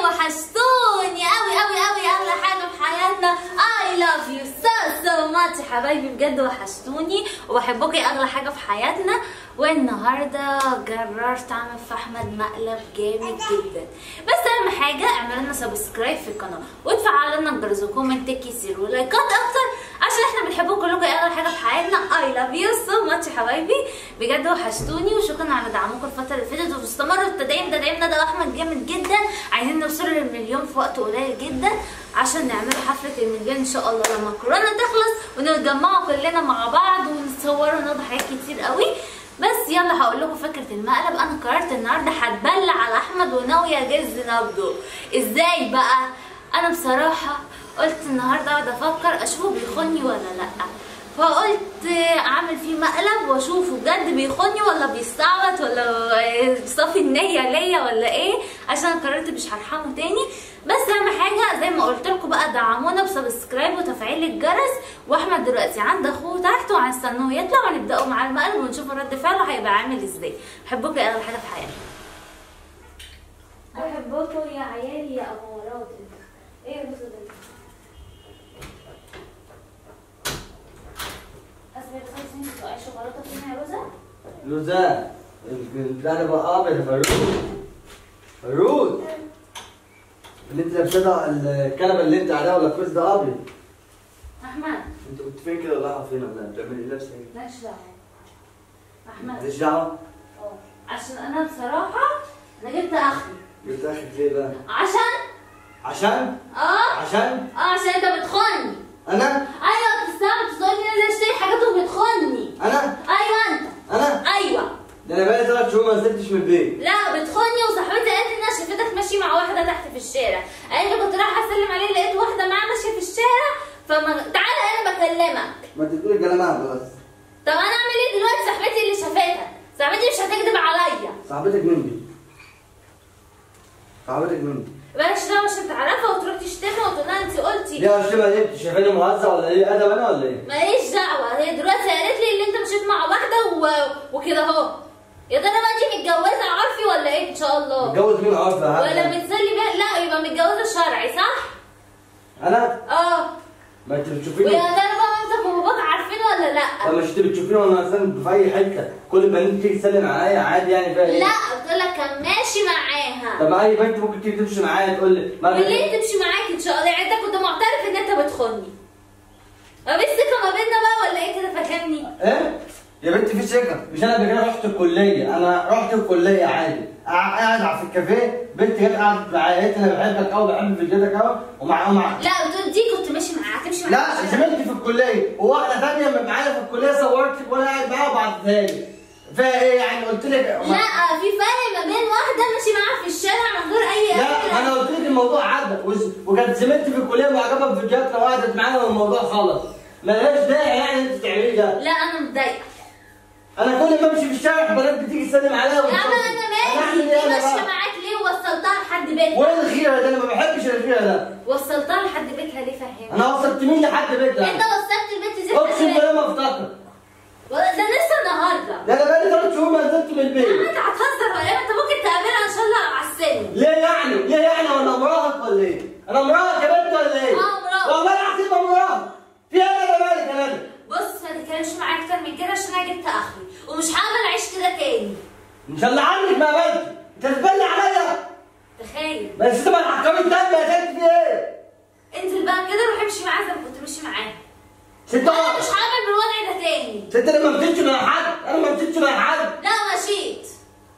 وحشتوني قوي قوي قوي. اغلى حاجه في حياتنا. I love you so much يا حبايبي، بجد وحشتوني وبحبكم، اغلى حاجه في حياتنا. والنهارده قررت اعمل في احمد مقلب جامد جدا. بس اهم حاجه اعملوا لنا سبسكرايب في القناه وتفعلوا لنا الجرس وكومنت كتير ولايكات اكتر عشان احنا بنحبكم كلكم، اغلى حاجه في حياتنا. I love you so much يا حبايبي، بجد وحشتوني وشكرا على دعمكم الفتره اللي فاتت، وتستمروا التدعيم ده احمد جامد جدا. عايزين نوصل للمليون في وقت قليل جدا عشان نعمل حفله المليون ان شاء الله لما الكورونا تخلص ونتجمعوا كلنا مع بعض ونتصوروا ونقضي حاجات كتير قوي. بس يلا هقول لكم فكره المقلب. انا قررت النهارده هتبلع على احمد وناويه اجز نبضه. ازاي بقى؟ انا بصراحه قلت النهارده اقعد افكر اشوفه بيخوني ولا لا، فقلت اعمل فيه مقلب واشوفه بجد بيخوني ولا بيستعبط ولا صافي النيه ليا ولا ايه، عشان قررت مش هرحمه تاني. بس اهم حاجه زي ما قلت لكم بقى دعمونا بسبسكرايب وتفعيل الجرس. واحمد دلوقتي عند اخوه تحت وهنستنوه يطلع ونبداوا معاه المقلب ونشوف رد فعله هيبقى عامل ازاي. بحبكم يا اغلى حاجه في حياتي. بحبكم يا عيالي يا امورات. ايه البص ده؟ شوكولاته فينا يا روزا؟ روزا البتاع ده بقى ابيض يا فروز. اللي انت لابساه ده الكنبه اللي انت عليها ولا الكوز ده ابيض. احمد انت كنت فين كده ولا رايحه فين ولا بتعملي ايه لابسه ايه؟ مالكش دعوه احمد. ماليش دعوه؟ عشان انا بصراحه انا جبت اخري. جبت اخرك ليه بقى؟ عشان عشان انت بتخوني. انا؟ ايوه بتستعمل تقول لي انا اشتري حاجات وبتخوني. انا؟ ايوه انت. انا؟ ايوه. ده انا بقالي 3 شهور ما نزلتش من البيت. لا بتخوني، وصاحبتي قالت لي انها شافتك ماشي مع واحده تحت في الشارع. قالت لي كنت رايحه اسلم عليه لقيت واحده معاه ماشيه في الشارع تعالى انا بكلمك. ما انت بتقولي كلامها خلاص. طب انا اعمل ايه دلوقتي؟ صاحبتي اللي شافتها، صاحبتي مش هتكذب عليا. صاحبتك مين دي؟ صاحبتك مين دي؟ بلاش دعوه عشان تعرفها وتروح تشتمها وتقول لها انت قلتي. ليه اشتمها ليه؟ انت شايفاني مهزأ ولا ايه؟ ادب انا ولا ايه؟ ماليش دعوه، هي دلوقتي قالت لي ان انت مشيت مع واحده وكده اهو. يا ترى بقى دي متجوزه عرفي ولا ايه ان شاء الله؟ متجوز مين عارفه؟ ولا متسلي بيها؟ لا يبقى متجوزه شرعي صح؟ انا؟ ما انت بتشوفيني. ويا ترى بقى مامتك وباباك عارفين ولا لا؟ طب مش انت بتشوفيني وانا اصلا في اي حته كل البنات تيجي تسلم عليا عادي يعني فيها ايه؟ لا قلت لك كان ماشي معاها. طب اي بنت ممكن تيجي تمشي معايا تقول لي وليه تمشي معاك ان شاء الله؟ يعني انت كنت معترف ان انت بتخوني. ما فيش ثقه ما بيننا بقى ولا ايه كده؟ فاهمني؟ ايه؟ يا بنت في ثقه، مش انا قبل كده رحت الكليه، انا رحت الكليه عادي، قاعد في الكافيه، بنت جت قعدت معايا قالت لي انا بحبك قوي بحب فيديوهاتك قوي ومع لا بتقول دي كنت ماشي معاها تمشي لا معاها. زميلتي في الكليه وواحده ثانيه معايا في الكليه صورت وانا قاعد معاها وبعتها لي. فيها ايه يعني؟ قلت لك لا في فرق ما بين واحده ماشي معاها في الشارع من غير اي لا انا قلت لك الموضوع عدى وكانت زميلتي في الكليه معجبه بفيديوهاتنا وقعدت معانا والموضوع خلص. ملهاش داعي يعني انت تعملي ده. لا انا متضايقه. انا كل ما امشي في الشارع بنات بتيجي تسلم عليا يا عم انا مالي، دي ماشيه معاك ليه ووصلتها لحد بيتها؟ وايه الخيره ده؟ انا ما بحبش الخيره ده. وصلتها لحد بيتها ليه؟ فهمني. انا وصلت مين لحد بيتها؟ انت وصلت البيت دي اقسم بالله ما افتكر. ده لسه النهارده. ده انا بقالي 3 شهور ما نزلت من البيت. انت هتهزر ولا ايه؟ انت ممكن تقابلها ان شاء الله على السن. ليه يعني؟ ليه يعني؟ وانا مراهق ولا ايه؟ انا مراهق يا بنت ولا ايه؟ مراهق. والله العظيم ما مراهق. في ايه انا مالك يا ندى؟ بص ما تتكلمش معايا اكتر من كده عشان انا جبت اخري ومش هقبل اعيش كده تاني. ان شاء الله عنك ما بنت، انت بتبلي عليا. تخيل. بس انت ما تحكمي الدم يا ست في ايه؟ انزل بقى كده روح امشي معاها زي ما كنت ماشي معاها. ست انا مش هقبل بالوضع ده تاني. ست انا ما مشيتش مع حد، انا ما مشيتش مع حد. لا مشيت.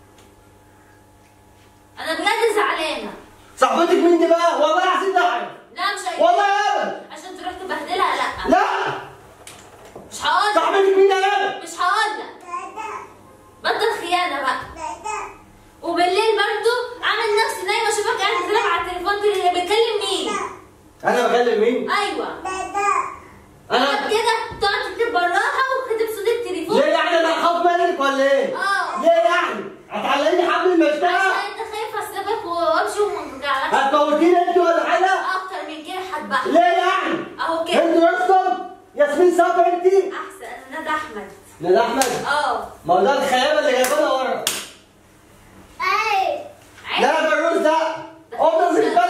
انا بجد زعلانه. صاحبتك مين دي بقى؟ والله العظيم ده عارف. لا مش هقول. والله ابدا. عشان تروح تبهدلها. لا لا مش هقول. صاحبتك مين يا ابدا؟ مش هقول لك. بطل خيانه بقى. وبالليل برضو عامل نفسي نايمه اشوفك قاعد بتلعب على التليفون تقول لي بتكلم مين؟ انا بكلم مين؟ ايوه. انا كده تقعد تكتب بالراحه وكتب صوت التليفون. ليه يعني؟ انا هخاف منك ولا ايه؟ ليه يعني؟ هتعلقيني حبل المشتاق؟ عشان انت خايف اسيبك وامشي وما ارجعلكش. هتموتيني انت ولا حاجه؟ اكتر من كده هتبقى. ليه يعني؟ اهو كده. انت اصلا ياسمين صبري انت؟ احسن. انا ندى احمد. ندى احمد؟ ما هو ده الخيابه اللي جايبانا ورا. لا لا فيروز ده. افضل في البلد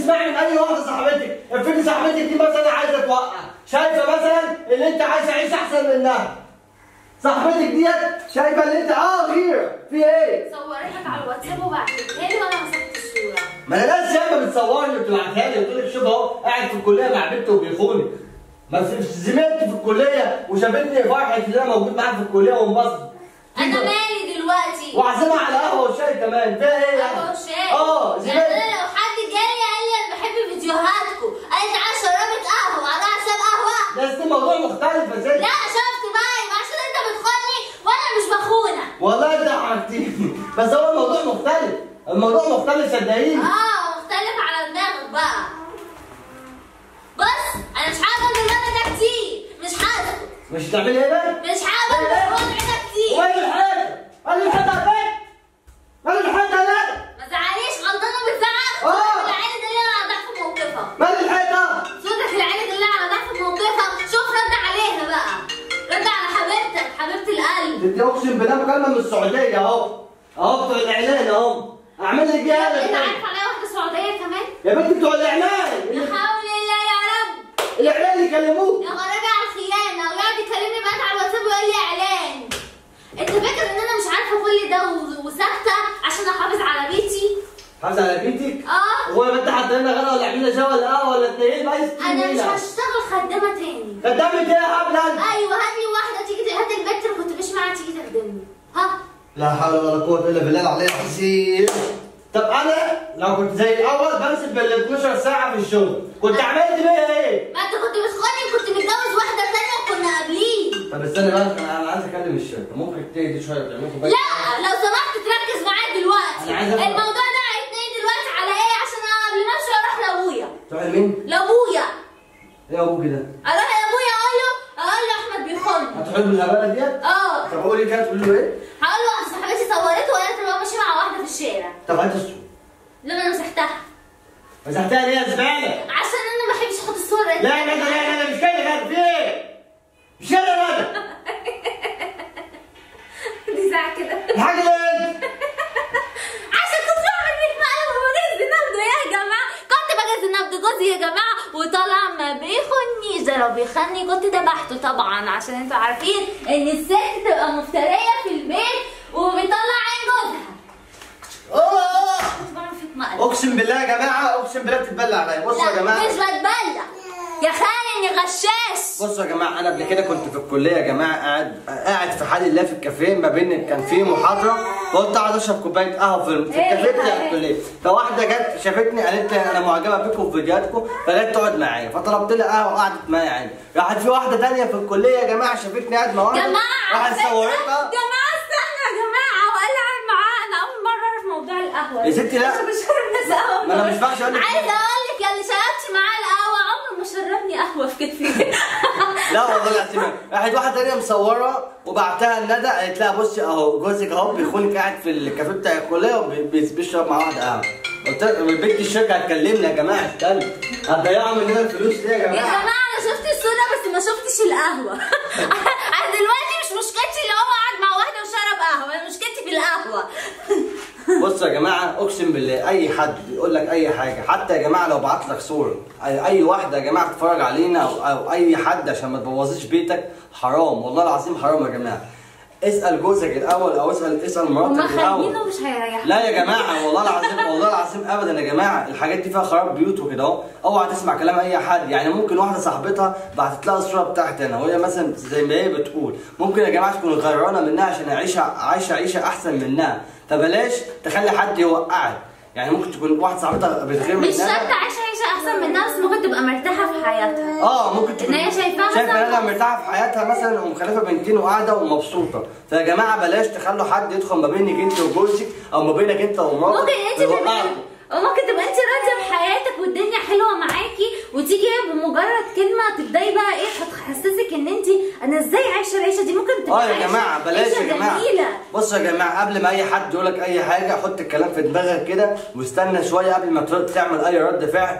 تسمعي من اي واحده صاحبتك، افرضي صاحبتك دي مثلا عايزه توقع، شايفه مثلا ان انت عايزه تعيش احسن منها. صاحبتك ديت شايفه ان انت غير في ايه؟ صورتك على الواتساب وبعتتها لي وانا مسكت الصوره. ما انا ناس ياما بتصورني وبتبعتها لي وتقول لك شوف اهو قاعد في الكليه مع بنت وبيخوني. ما زميلتي في الكليه وشافتني فرحه ان انا موجود معاها في الكليه وانبسط. انا مالي دلوقتي؟ وعازمها على قهوه وشاي كمان، فيها ايه يعني؟ قهوه وشاي؟ زميلتي. يعني انا لو حد جالي قال لي انا بحب فيديوهاتكم، قال لي تعالى شربت قهوه، انا عشان قهوه؟ بس ده موضوع مختلف يا ست. لا شفت بقى، يبقى عشان انت بتخوني وانا مش بخونك. والله انت حركتيني، بس هو الموضوع مختلف، الموضوع مختلف صدقيني. مختلف على دماغك بقى. بص انا مش هقبل بالوضع ده كتير، مش هقبل. مش هتعملي ايه بقى؟ مش هقبل بالوضع ده كتير. وين الحاجه؟ قال لي الحاجه على البيت. قال لي الحاجه على البيت. ما تزعليش، غلطانه بتزعق. صوتك العالي دليل على ضعف موقفها. مال الحاجه؟ صوتك العالي دليل على ضعف موقفها، شوف رد عليها بقى. رد على حبيبتك، حبيبه القلب. انت اقسم بالله مكالمه من السعوديه اهو بتوع الاعلان اهو. اعمل لك ايه انا؟ انت عارف عليا واحده سعوديه كمان؟ يا بنتي بتوع الاعلان. لا حول الله يا رب. الاعلان يكلموك. يا غرابي على الخيانه، ويقعد يكلمني بقى على الواتساب ويقول لي اعلان. انت فاكر ان انا مش عارفه كل ده وساكته عشان احافظ على بيتي؟ حافظ على بيتك؟ هو انت حاطين لنا غدا ولا عاملين شاي ولا قهوه ولا اتنين بقى؟ انا مش هشتغل خدامه تاني. خدامه ايه يا هبل؟ ايوه هات لي واحده تيجي، هات البنت اللي كنت ماشي معاها تيجي تخدمني. لا حول ولا قوه الا بالله العلي العظيم. طب انا لو كنت زي الاول بمسك بال 12 ساعه في الشغل كنت عملت بيها ايه؟ ما انت كنت بتخوني وكنت متجوز واحده ثانيه وكنا قابلين. طب استنى بقى، انا عايز اكلم الشركه، ممكن تهدي شويه وتعملوا كوبايه؟ لا لو سمحت تركز معايا دلوقتي. الموضوع ده هيتنقل دلوقتي على ايه؟ عشان انا قبل ما امشي اروح لابويا. تروح لمين؟ لابويا. ايه ابوك ده؟ اروح لابويا اقول له احمد بيخوني. هتحب الهبله ديت؟ طب اقول لك كده تقول له ايه؟ هقول له واحده صاحبتي صورته وقالت ان هو ماشي مع واحده في الشارع. طب هات الصوره. لا انا مسحتها. مسحتها ليه يا زباله؟ عشان انا ما بحبش احط الصور. لا مش كده في ايه؟ مش كده يا ندى. دي ساعه كده. الحاجه ايه؟ عشان تطلع مني المقلب وبجهز النبض يا جماعه، كنت بجهز النبض جوزي يا جماعه وطلع ما بيخنيش. ده لو بيخني كنت ذبحته طبعا، عشان انتوا عارفين ان الست تبقى مفتريه في البيت وبيطلع عين جوزها. كنت بعمل فيك مقلب. اقسم بالله يا جماعه، اقسم بالله بتتبلى عليا. بصوا يا جماعه، مش بتبلى يا خاين يا غشاش. بصوا يا جماعه، انا قبل كده كنت في الكليه يا جماعه قاعد في حال الله في الكافيه، ما بين كان في محاضره فقلت اقعد اشرب كوبايه قهوه في الكافيه بتاع الكليه. فواحده جت شافتني قالت لي انا معجبه بيكم في فيديوهاتكم، فجت تقعد معايا فطلبت لها قهوه وقعدت معايا عادي. راحت في واحده ثانيه في الكليه يا جماعه شافتني قاعد مع واحده راحت صورتها. جماعه استنى يا جماعه، وقال لي قاعد معاه. انا اول مره اعرف موضوع القهوه يا ستي. لا انا بشرب ناس قهوه. ما انا مش ينفعش اقول لك. عايزه اقول لك يا اللي شربتي معاه القهوه عمره ما شربني قهوه في كتفي. لا والله العظيم. راحت واحده ثانيه مصوره وبعتها لندى قالت لها بصي اهو جوزك اهو بيخونك قاعد في الكافيه بتاع الكليه وبيشرب مع واحده قهوه. قلت لها البنت الشركه هتكلمني يا جماعه، استنى هتضيعوا مننا الفلوس ليه يا جماعه؟ يا جماعه انا شفت الصوره بس ما شفتش القهوه. انا دلوقتي مش مشكلتي اللي هو قاعد مع واحده وشرب قهوه، انا مشكلتي في القهوه. بصوا يا جماعه اقسم بالله اي حد بيقول لك اي حاجه، حتى يا جماعه لو بعت لك صوره اي واحده يا جماعه بتتفرج علينا او اي حد عشان ما تبوظيش بيتك، حرام والله العظيم حرام يا جماعه. اسال جوزك الاول او اسال مراتك الاول. هما مش هيريحوا. لا يا جماعه والله العظيم والله العظيم ابدا يا جماعه، الحاجات دي فيها خراب بيوت وكده اهو. اوعى تسمع كلام اي حد. يعني ممكن واحده صاحبتها بعتت لها الصوره بتاعتي انا وهي مثلا زي ما هي بتقول، ممكن يا جماعه تكون غيرانه منها عشان عايشه عيشه احسن منها، فبلاش تخلي حد يوقعك. يعني ممكن تكون واحده صاحبتها بتغير منها، مش شرط عايشه احسن منها، بس ممكن تبقى مرتاحه في حياتها. ممكن تكون ان هي شايفاها انها مرتاحه في حياتها مثلا ومخلفه بنتين وقاعده ومبسوطه. فيا جماعه بلاش تخلوا حد يدخل ما بينك انت وجوزك او ما بينك انت ومراتك. ممكن تبقى انت راضيه بحياتك والدنيا حلوه معاكي، وتيجي بمجرد كلمه تبداي بقى ايه تحسسك ان انت انا ازاي عايشه العيشه دي. ممكن تبقى يا جماعه بلاش يا جماعه. بصوا يا جماعه قبل ما اي حد يقول لك اي حاجه حط الكلام في دماغك كده واستنى شويه قبل ما تعمل اي رد فعل.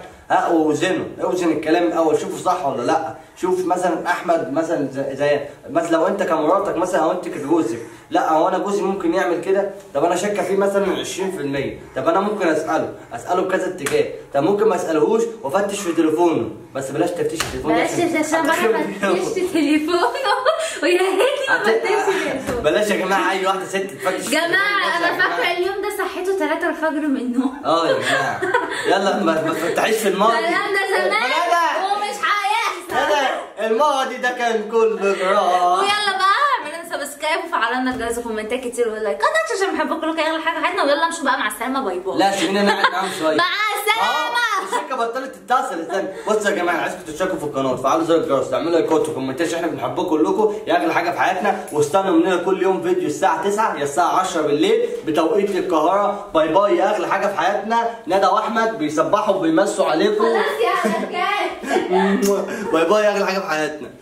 اوزن الكلام الاول، شوفه صح ولا لا. شوف مثلا احمد مثلا زي مثلا لو انت كمراتك مثلا او انت كجوزك لا هو انا جوزي ممكن يعمل كده، طب انا شاكه فيه مثلا 20%، طب انا ممكن اساله بكذا اتجاه، طب ممكن ما اسالهوش وافتش في تليفونه، بس بلاش تفتيش التليفون بلاش عشان بقى ما تفتش تليفونه ويا ريتني ما فتشتش تليفونه. بلاش يا جماعه اي واحده ست تفتش. جماعه انا فاكره اليوم ده صحيته 3 الفجر من النوم. يا جماعه يلا ما تفتحيش في الماضي. الكلام ده زمان ومش هيحصل. الماضي ده كان كله جراح. ويلا بقى اعملوا سبسكرايب وفعلوا لنا الجرس وكومنتات كتير ولايكات عشان بنحبكم كلكم. اغلى حاجه حياتنا. ويلا نمشوا بقى مع السلامه. باي باي. لا سيبينا نقعد معاهم شويه. مع السلامه. الشركه بطلت تتصل. استنى بصوا يا جماعه، عايزكم تشتركوا في القناه وتفعلوا زر الجرس تعملوا لايكات وكومنتات، احنا بنحبكم كلكم يا اغلى حاجه في حياتنا. واستنوا مننا كل يوم فيديو الساعه 9 يا الساعه 10 بالليل بتوقيت القاهره. باي باي يا اغلى حاجه في حياتنا. ندى واحمد بيسبحوا وبيمسوا عليكم. خلاص يا اغلى. باي باي يا اغلى حاجه في حياتنا.